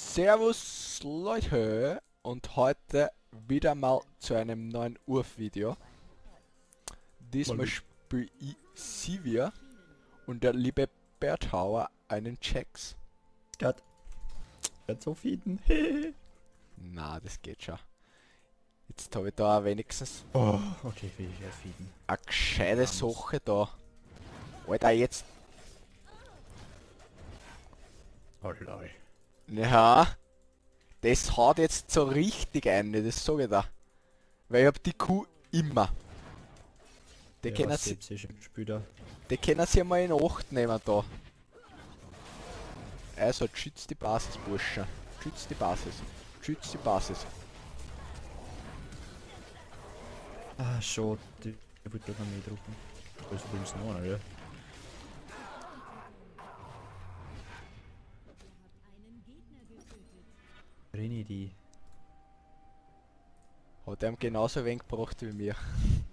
Servus Leute und heute wieder mal zu einem neuen Urf-Video. Diesmal spiele ich Sivir und der liebe Berthauer einen Jax. Gott. Wird so feeden. Na, das geht schon. Jetzt habe ich da wenigstens Oh, okay, will ich feeden. eine gescheite Sache da. Alter, jetzt... Oh lol. Ja, das haut jetzt so richtig ein, das sage ich da. Weil ich hab die Kuh immer. Die können sie mal in Acht nehmen da. Also schützt die Basis, Bursche. Schützt die Basis. Schützt die Basis. Ah, schade. Ich wollte doch noch mehr drucken. Das ist übrigens noch einer, ja. Renny die. Hat er ihm genauso wenig gebracht wie mir.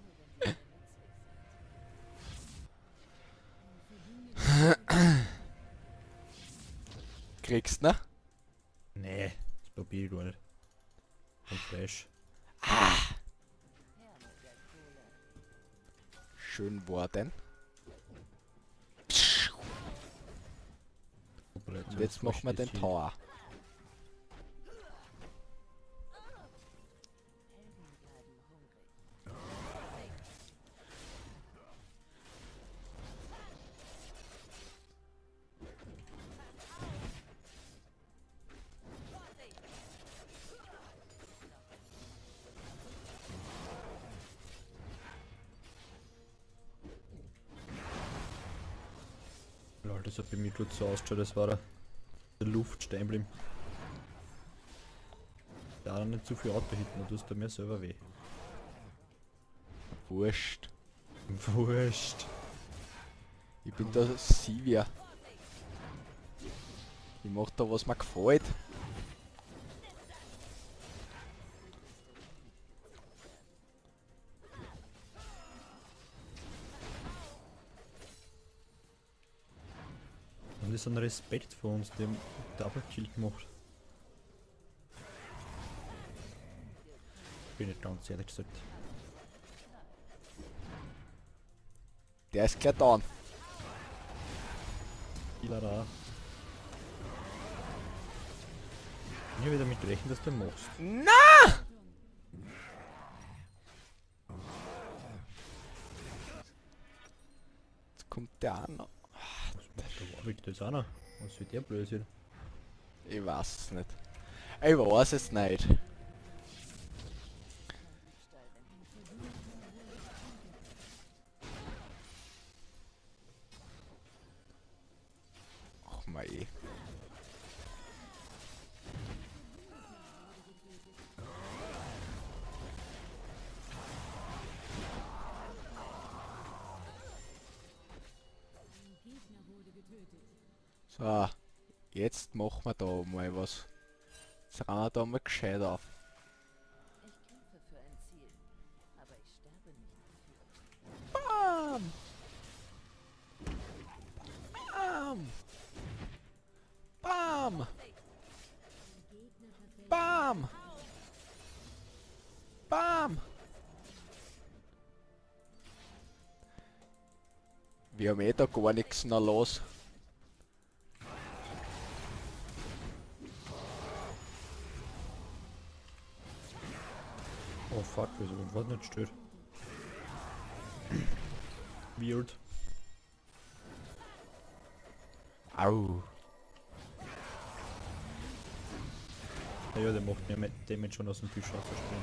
Kriegst du, ne? Nee, das probier ich gar nicht. Und Flash. Schön worden. Und jetzt machen wir den Tower. Lol, das hat bei mir gut so ausgeschaut, das war der Luftsteinblim. Da nicht zu viel Auto hitten, du tust da mir selber weh. Wurscht. Wurscht. Ich bin da Sivir. Ich mach da was mir gefällt. Und das ist ein Respekt vor uns, die haben Double Kill gemacht. Bin nicht ganz ehrlich gesagt. Der ist gleich down. Killer da. Ich hab wieder mit rechnen, dass du machst. Na! Jetzt kommt der an. Da war ich das einer. Was wird der Blödsinn? Ich weiß es nicht. Ich weiß es nicht. Ach mei. So, jetzt machen wir da mal was. Jetzt rennen wir da mal gescheit auf. Ich kämpfe für ein Ziel, aber ich sterbe nicht dafür. Bam! Bam! Bam! Bam! Wir haben eh da gar nichts mehr los. Oh fuck, wieso was nicht stört? Weird. Au! Ja, der macht mir mit Damage schon aus dem Tisch rauszuspringen.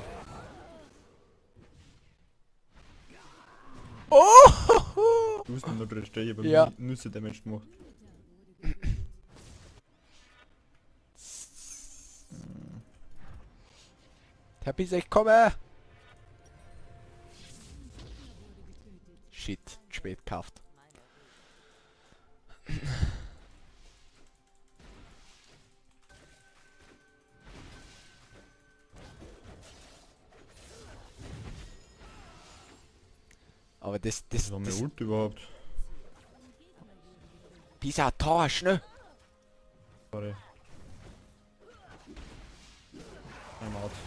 Oh! Du hast ihn noch drin stehen, ich hab Ja. Nüsse Damage gemacht. Der bis ich komme! Shit, spät gekauft. Aber das Was war mein Ult überhaupt? Dieser Tor, schnell! Sorry. I'm out.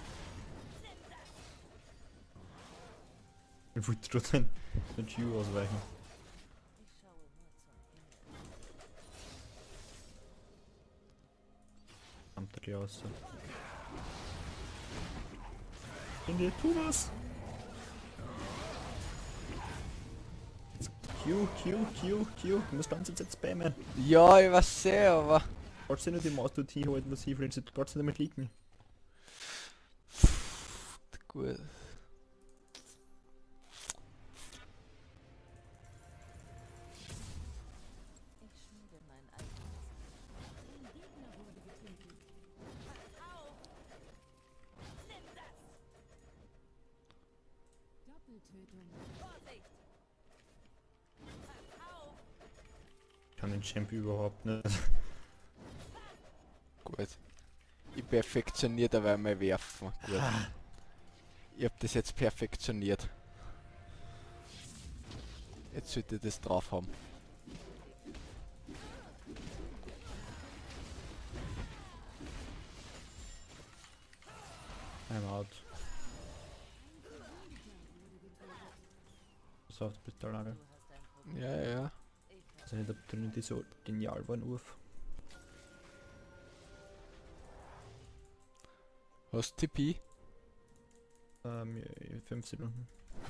Ich wollte gerade den Q ausweichen. Ich schaue nur zum Himmel. Kommt er gleich raus. Finde, tu was! Q. Du musst ganz jetzt spammen. Ja, ich weiß sehr, aber... Kannst du nicht die Maus dort hinhalten, was hilft, du kannst nicht damit liegen. Gut. Ich schmiede mein eigenes. Ich kann den Champ überhaupt nicht. Gut. Ich perfektioniere dabei mein Werfen. Gut. Ich hab das jetzt perfektioniert. Jetzt sollte ich das drauf haben. I'm out. Pass auf, du bist da lange. Du hast ein Problem. Ja. Ich Also nicht, ob Trinity so genial war, Urf. Hast du TP? 5 Sekunden.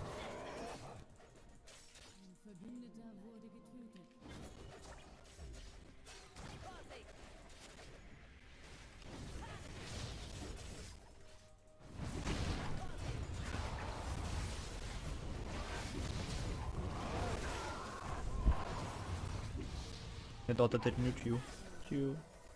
Ja, da hat er den Q. Q.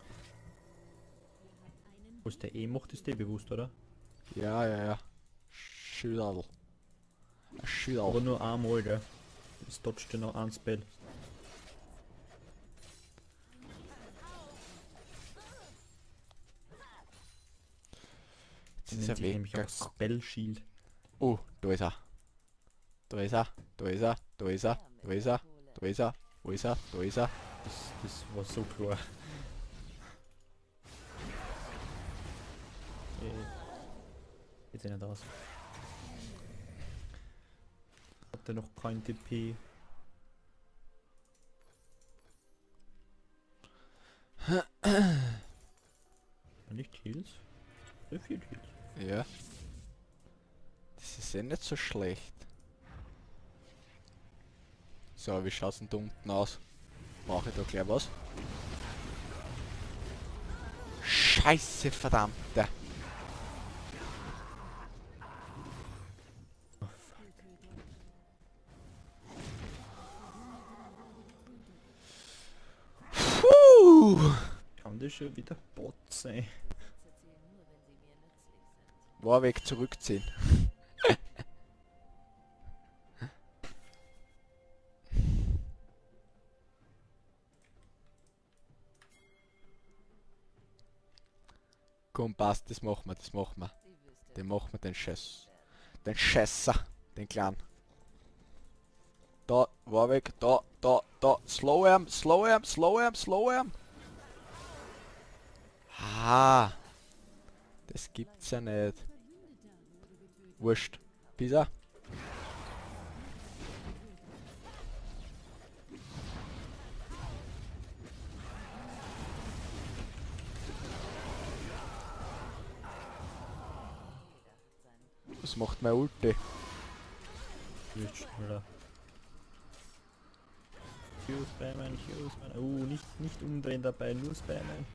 Was der eh macht, ist dir bewusst, oder? Ja. Schülerl. Ein Aber Schülerl. nur einmal, gell? Es dodgt ja noch ein Spell. Jetzt ist er weg. Nämlich auch Spell Shield. Oh, da ist er. Da ist er. Da ist er. Da ist er. Da ist er. Da ist er. Wo ist er? Da ist er. Das war so klar. Jetzt nicht aus. Hat er noch kein TP? Nicht Heals? Sehr viel Heals. Ja. Das ist eh nicht so schlecht. So, wie schaut's denn da unten aus? Brauche ich da gleich was? Scheiße, verdammte! Oh fuck. Puh! Kann das schon wieder Bot sein? setze sie nur, wenn sie mir nützlich sind. Warwick zurückziehen. Komm, passt, das machen wir. Die Wüste Den machen wir, den Scheiß. Den Scheißer, den Kleinen. Da, Warwick, da. Slow arm. Ah, das gibt's ja nicht. Wurscht. Pisa. Was macht mein Ulti? Wird schneller. Q spammen. Nicht umdrehen dabei, nur spammen.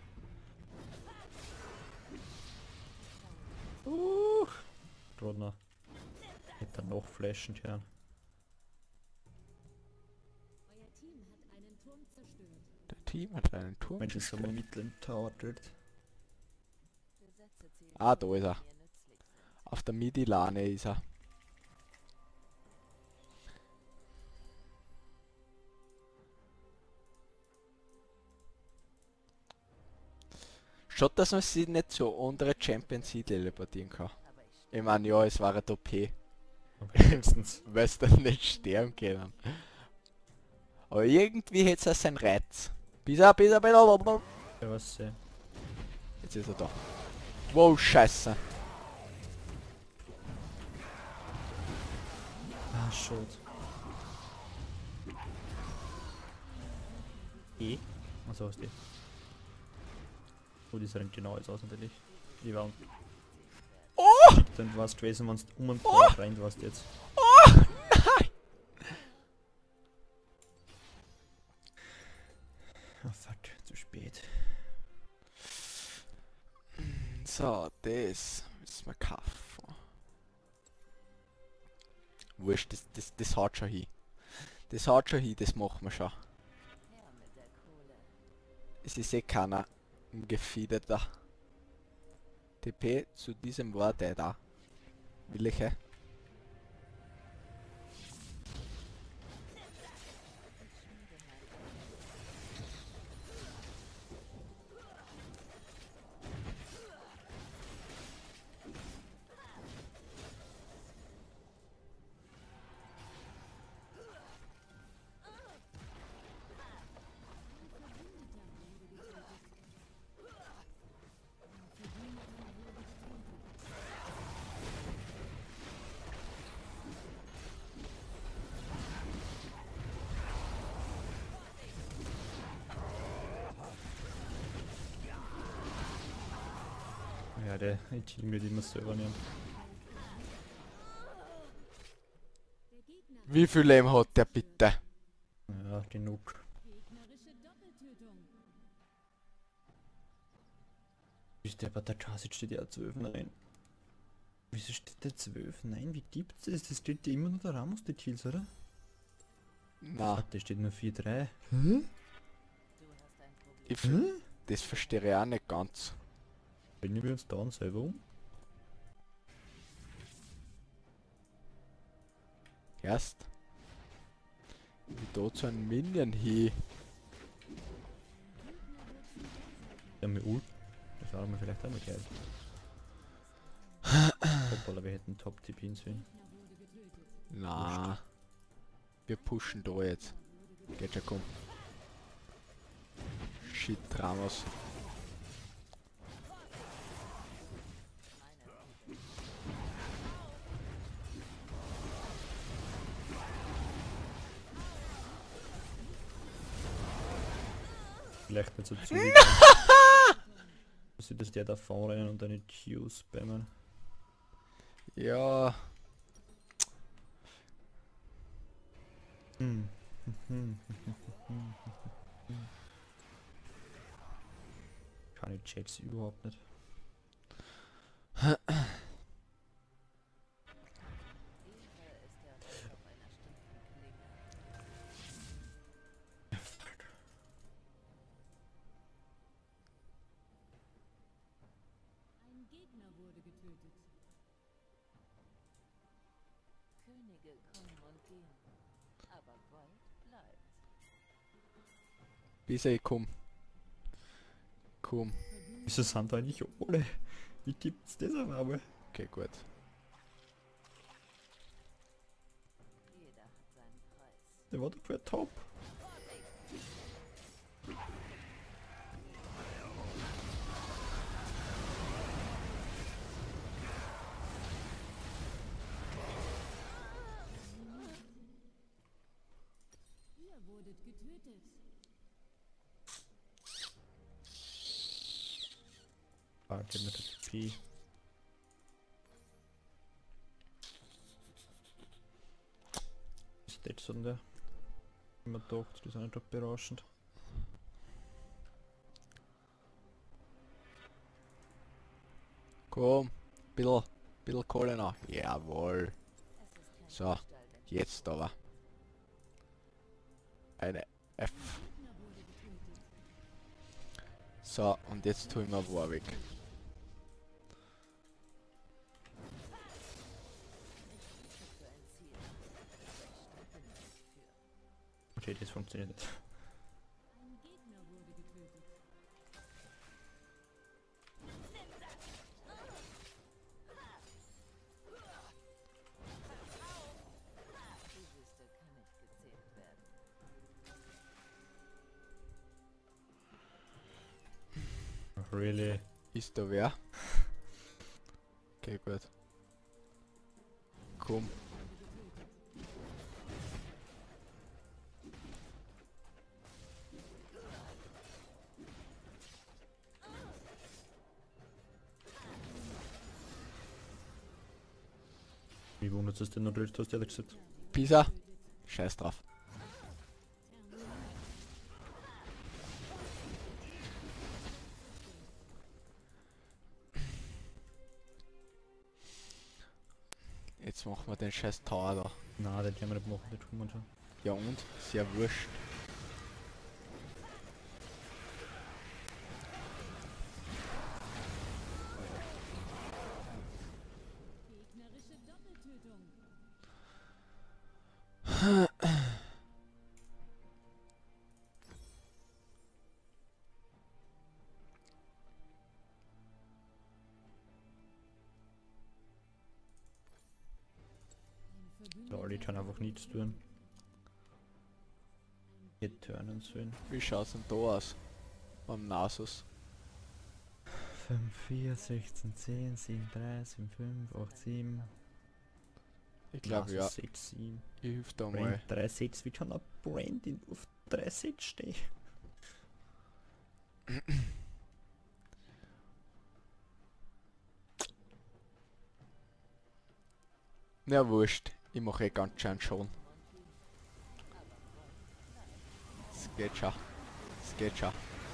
Rodner. Hätte er noch flashen können. Euer Team hat einen Turm zerstört. Der Team hat einen Turm Mensch, ist aber gestellt. mittel entartet. Besetze Ziele, Ah, da ist er. die mir nützlich sind. Auf der Midi-Lane ist er. Schaut, dass man sich nicht so andere Champions League teleportieren kann. Aber ich Ich meine, ja, es war ein OP, Aber wenigstens. weil es dann nicht sterben können. Aber irgendwie hätte es seinen Reiz. Bis er. Ja, was Jetzt ist er da. Wow, scheiße. Ah, shit. Also was die? Oh, die sehen genau jetzt aus natürlich. Die waren. Oh! Dann war's gewesen, wenn du und rein warst jetzt. Oh! Nein! Oh fuck, zu spät. So, das müssen wir kaufen. Wurscht, das haut schon hin. Das haut schon hin, das machen wir schon. Her mit der Kohle. Es ist eh keiner gefiederter. TP zu diesem war der da. Welche? Ja, der Team wird immer selber nehmen. Der Gegner. Wie viel Leben hat der bitte? Ja, genug. Gegnerische Doppeltötung. Ist der bei der Chassid steht ja 12, nein. Wieso steht der 12? Nein, wie gibt's das? Das steht ja immer nur der Ramos, die Kills, oder? Na, Der steht nur 4-3. Du hast ein Problem. das verstehe ich auch nicht ganz. Bringen wir uns da selber um? Erst. Wie da zu einem Minion hin. Ja, mit Ult. Das war mir vielleicht auch mal geil. Hoppala, wir hätten Top-TP sehen. Na. Wir pushen da jetzt. Geht schon, komm. Shit, Ramos. Vielleicht nicht so zügig. Dass der da vorrennen und eine Q spammen. Ja. Kann ich checks überhaupt nicht. Eva ist der Rest auf einer stumpfen Klinge. Ein Gegner wurde getötet. Könige kommen und gehen. Aber Gold bleibt. Bis ich komm. Komm. Wieso sind da eigentlich alle? Wie gibt's das auf einmal? Okay, gut. Jeder hat seinen Preis. Der war doch für top. Ihr wurdet getötet. Ah, okay, mit der TP. Ist das so der? Immer gedacht, die sind nicht doch berauschend. Komm. Bisschen Kohle noch. Jawohl. Es ist So. kein Diebstahl, wenn Jetzt aber. Eine F. Gegner wurde getötet. So, und jetzt tun wir Warwick. für ein Ziel. Aber ich sterbe nicht dafür. Okay, das funktioniert nicht. Ein Gegner wurde getötet. Die Wüste kann nicht gezähmt werden. Really? Ist da wer? Okay, gut. Komm. Wie wundert es denn noch gelöst hast, ehrlich gesagt? Pisa. Scheiß drauf. Jetzt machen wir den scheiß Tower da. Nein, den können wir nicht machen, den tun wir schon. Ja und? Sehr wurscht. Gegnerische Doppeltötung. Ja, die kann einfach nichts tun. Hier turnen sollen. Wie schaut's denn da aus? Beim Nasus. 5, 4, 16, 10, 7, 3, 7, 5, 8, 7. Ich glaube ja. 6, 7. Ich hilf da mal. Brand 3 Sets, wie kann ein Brand auf 3 Sets stehen? Ja, wurscht. Ich mache eh ganz schön schon. Es geht schon. Es geht schon.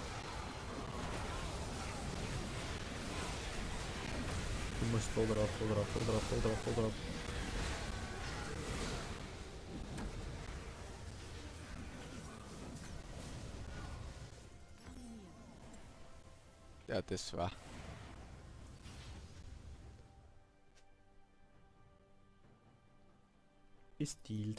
Du musst voll drauf, voll drauf, voll drauf, voll drauf, voll drauf. Ja, das war. Gestealt.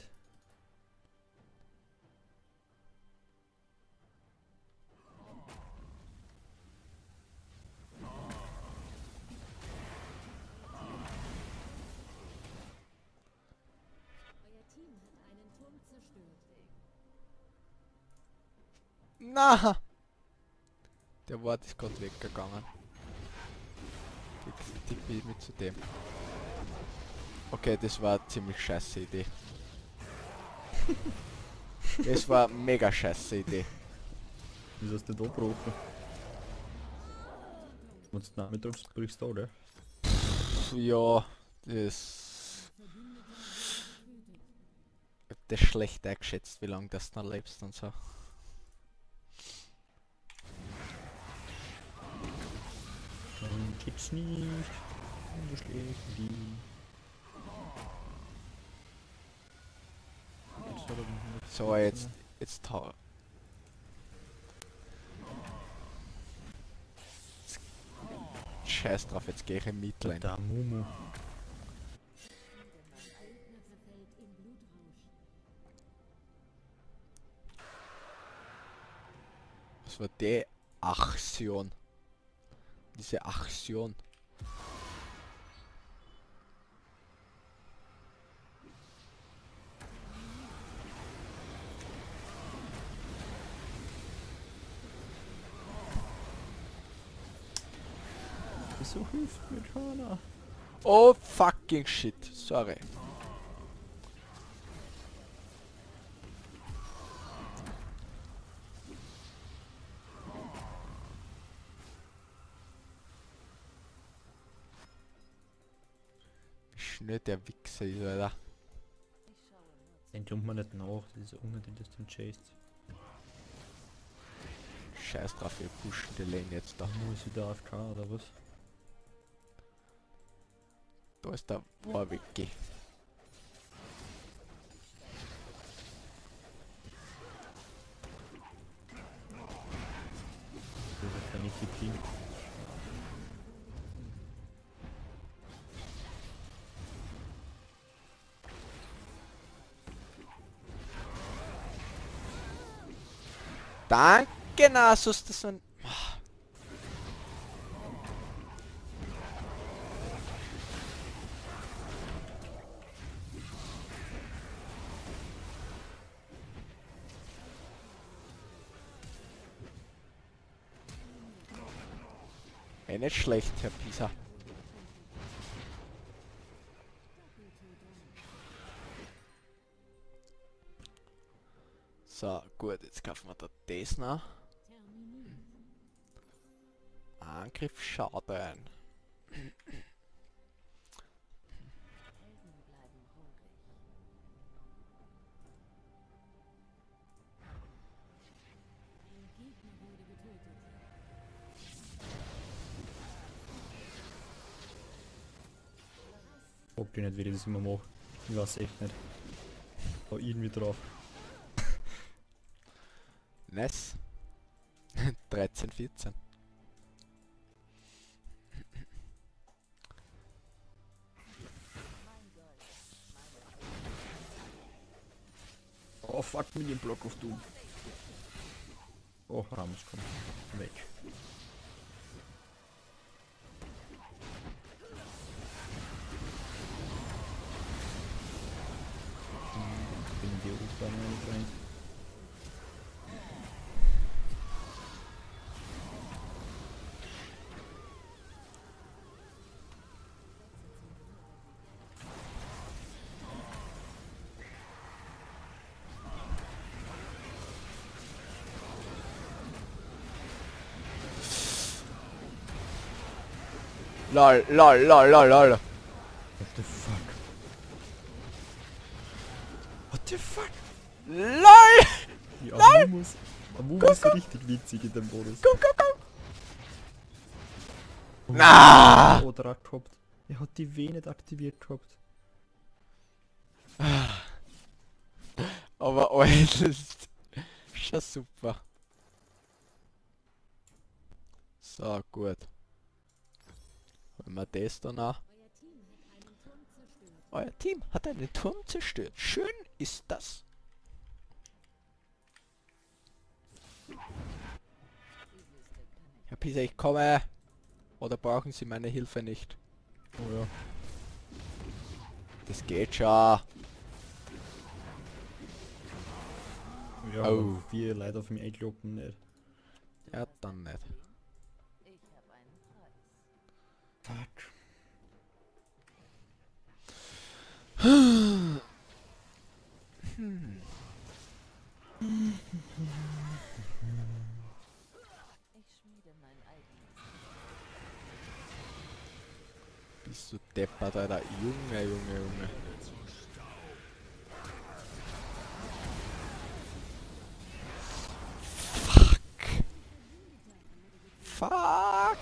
Euer Team hat einen Turm zerstört. Na! Der Wort ist gerade weggegangen. Ich tippe mit zu dem. Okay, das war eine ziemlich scheiße Idee. Das war eine mega scheiße Idee. Wieso hast du da gebrochen? Und nachmittags brichst du, oder? Ja, das... Ich hab das schlecht eingeschätzt, wie lange das noch lebst und so. Warum geht's nicht? So schlecht wie die. So, jetzt Tower. Scheiß drauf, jetzt gehe ich in Midlane. Da, Mumu. Gegner verfällt im Blutrausch. Was war die Aktion? Diese Aktion. Wieso hilft mir keiner? Oh fucking shit, sorry. Wie schnell der Wichser ist, Alter. Den jumpt man nicht nach, das ist unnötig, dass du den chased. Scheiß drauf, wir pushen die Lane jetzt da. Muss ich da AFK oder was? Da ist der Warwicki. Das ist keine Disziplin. Danke, Nasus, das sind... Nicht schlecht, Herr Pisa. So, gut, jetzt kaufen wir da das noch. Terminiert. Angriff Schaden. Helden bleiben hungrig. Ein Gegner wurde getötet. Frag dich nicht, wie ich das immer mache. Ich weiß echt nicht. Aber irgendwie drauf. Nice. 13, 14. Oh fuck, Minion Block auf Doom. Oh, Ramos, komm. Weg. Bin in die U-Bahn rein. Lol, lol, lol, lol, lol. What the fuck? What the fuck? LOL! Ja, Amumu ist richtig witzig in dem Modus. Komm, komm, komm! Oh, Na! Oder auch gehabt. Er hat die W nicht aktiviert gehabt. Aber das ist schon super. So, gut. Wenn wir das dann auch. Euer Team hat einen Turm Euer Team hat einen Turm zerstört. zerstört. Schön ist das. Herr Pisa, ich komme. Oder brauchen Sie meine Hilfe nicht? Oh ja. Das geht schon. Ja, Oh. aber 4 Leute auf mich einkloppen nicht. Ja, dann nicht. Ich habe einen Preis. Fuck. Ich schmiede mein eigenes. Bist du deppert, Alter. Junge, Junge, Junge. Fuck!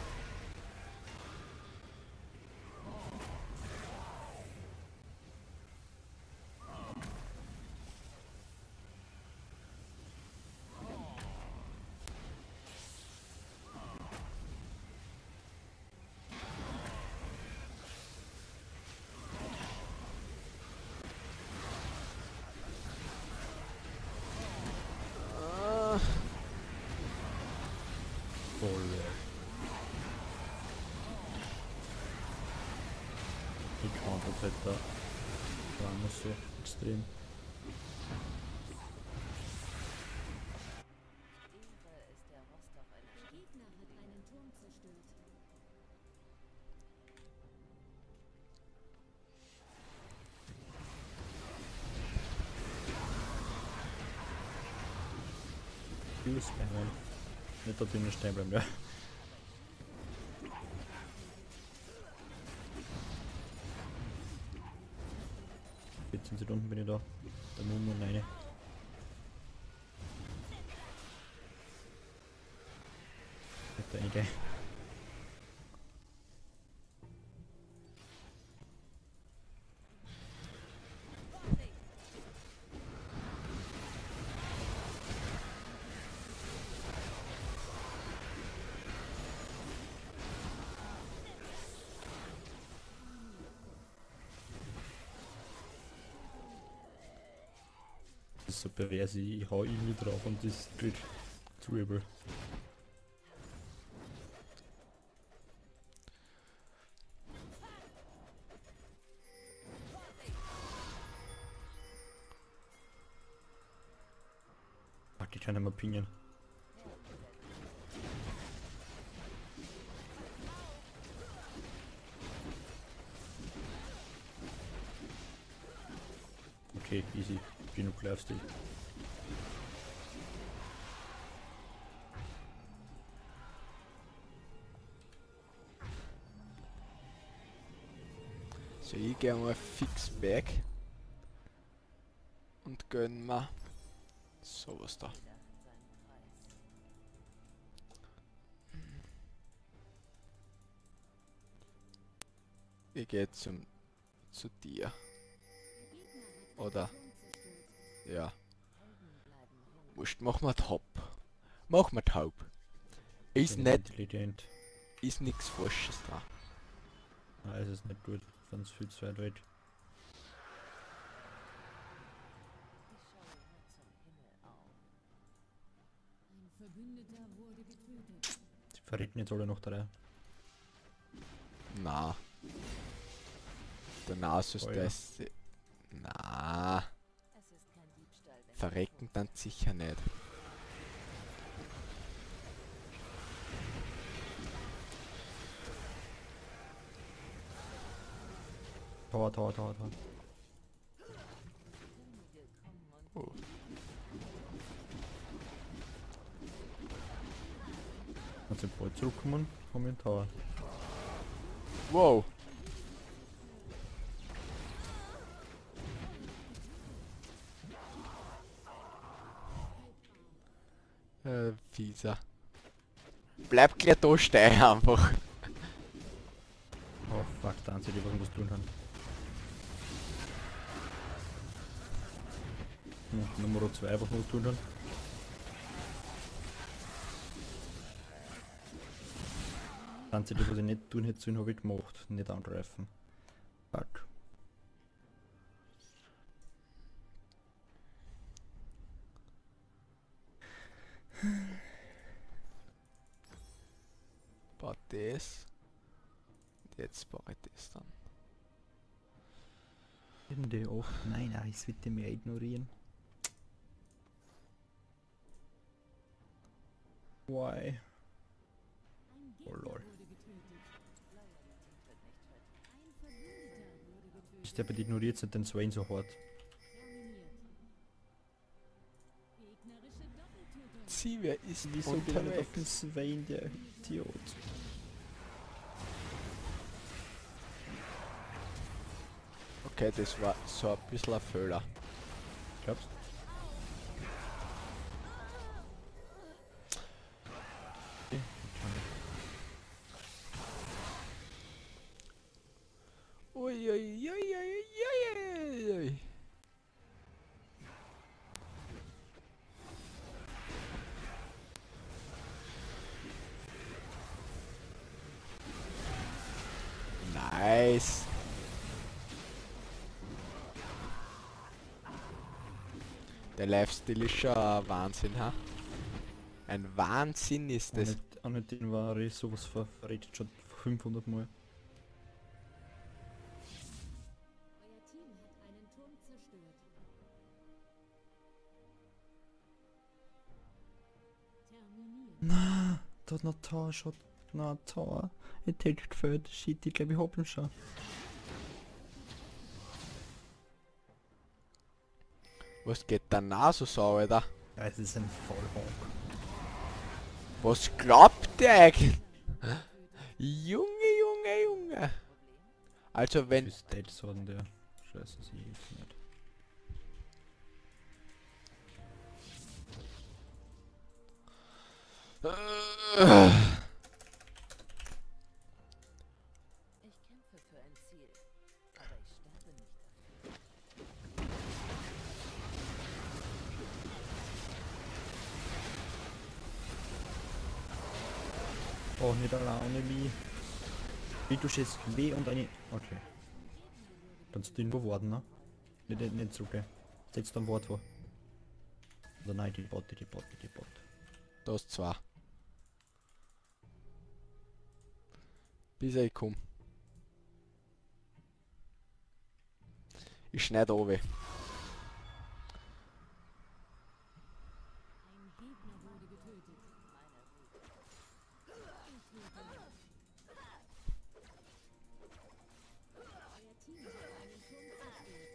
Ich countert halt da. Ramos so extrem. Ehre ist der Rost auf einer Der Gegner hat einen Turm zerstört. Viel spammen. Nicht da drinnen stehen bleiben, ja. Jetzt sind sie da unten, bin ich da. Der Mumu und eine. Hat der eine. Das ist so pervers, ich hau irgendwie drauf und das geht zu übel. Fuck, ich kann nicht mehr pingen. Okay, easy. Genug Lifestyle. So, ich gehe mal fix back. Und gönn mal sowas da. Jeder hat seinen Preis. Ich gehe zu dir. Oder? Ja. Helden bleiben hungrig. Wurscht, mach mal top. Mach mal taub. Ist Bin nicht, intelligent. ist nix Falsches da. Nein, es ist nicht gut, sonst viel zu weit weg. Ich schaue immer zum Himmel auf. Ein Verbündeter wurde getötet. Die verrecken jetzt alle noch drei. Na. Der Nasus, Oh der ja. ist... Na. Es ist kein Diebstahl, wenn Verrecken dann sicher nicht. Tor. Könige kommen und Oh. Als ich bald zurückkommen, haben wir einen Tower. Wow. Fieser. Bleib gleich da stehen einfach. Oh fuck, der einzige, die was tun kann. Nummer 2 was man tun kann. Das einzige, was ich nicht tun hätte sollen, habe ich gemacht. Nicht angreifen. Fuck. Baut das. Und jetzt baue ich das dann. Die 8. Nein, es wird mir ignorieren. Why? Ein Oh Gegner lol. wurde getötet. Loyalität wird nicht fit. Ein Verbündeter wurde getötet. Ist der bei ignoriert nicht den Swain so hart. Terminiert. Gegnerische Doppeltötung. Sie, wer ist Wieso geht er nicht auf den unterwegs? Swain, der Idiot? Okay, das war so ein bisschen ein Fehler. Glaubst du? Uiuiuiuiuiui. Nice. Der Lifestyle ist schon ein Wahnsinn, ha? Ein Wahnsinn ist das. An den war ich sowas verredet schon 500 Mal. Euer Team hat einen Turm zerstört. Terminiert. Na, da hat noch Tor, schon. Na, Tor. Ich take it for the shit, ich glaube ich hab ihn schon. Was geht da Nasus so, Alter? Ja, es ist ein Vollhonk. Was glaubt der eigentlich? Junge. Also Wenn wenn... Stats haben der. Scheiße, sie jetzt nicht. Ich kämpfe für ein Ziel, aber ich sterbe nicht dafür. Oh, nicht alleine wie. Wie du stehst W und eine. Okay. Kannst du irgendwo warten, ne? Nicht zurück. Setz dann Wort vor. Oder nein, die Bot. Das zwei. Bis ich komm. Ich schneide oben. Ein Gegner wurde getötet. Euer Team hat einen Turm zerstört.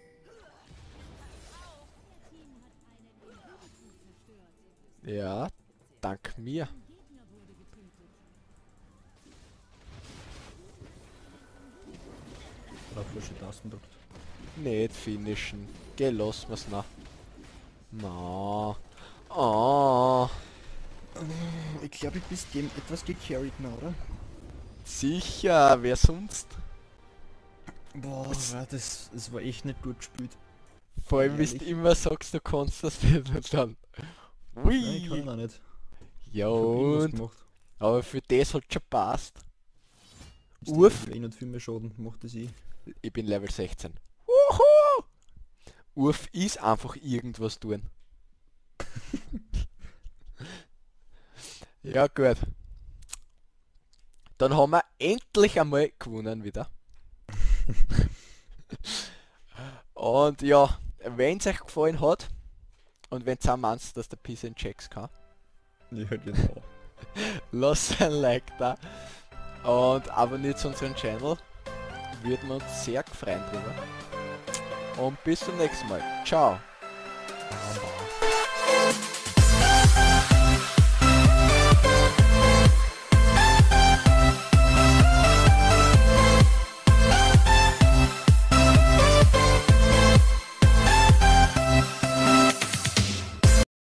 Euer Team hat einen Inhibitor zerstört. Ja, dank mir. Ein Gegner wurde getötet. Oder falsche Tasten drückt. Nicht finishen. Geh, lass mir's nach. Na. Oh. Ich glaube, ich bist dem etwas gecarried, oder? Sicher, wer sonst? Boah, das war echt nicht gut gespielt. Vor allem, wenn du Ehrlich? immer sagst, du kannst das nicht und dann. Nein, ich kann Ui. auch nicht. Ja Ich hab irgendwas und? gemacht. Aber für das hat schon passt. Ist Uff. eh nicht viel mehr Schaden gemacht als ich. Ich bin Level 16. Wuhu! Urf ist einfach irgendwas tun. Ja gut. Dann haben wir endlich einmal gewonnen wieder. Und ja, wenn es euch gefallen hat und wenn ihr auch meinst, dass der Piece in Checks kann, Ja, genau. lasst ein Like da und abonniert unseren Channel. Würden wir uns sehr freuen drüber. Und bis zum nächsten Mal. Ciao. Aber.